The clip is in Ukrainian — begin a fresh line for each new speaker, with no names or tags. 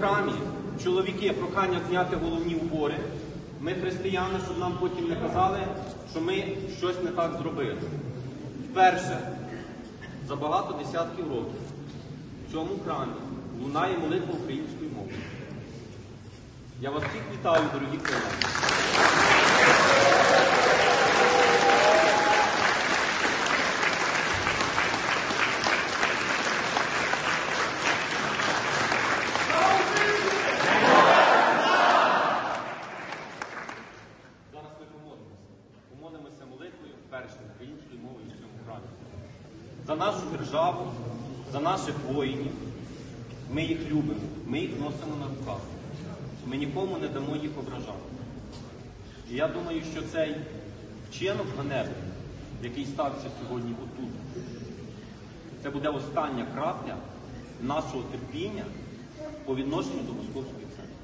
храмі, чоловіки, прохання зняти головні убори. Ми християни, щоб нам потім не казали, що ми щось не так зробили. Вперше за багато десятків років в цьому храмі лунає молитва українською мовою. Я вас всіх вітаю, дорогі колеги. Зараз ми помолимося. Помолимося молитвою вперше українською мовою в цьому храмі. За нашу державу, за наших воїнів. Ми їх любимо, ми їх носимо на руках. Ми нікому не дамо їх ображати. І я думаю, що цей вчинок ганебний, який стався сьогодні отут, це буде остання крапля нашого терпіння по відношенню до Московської церкви.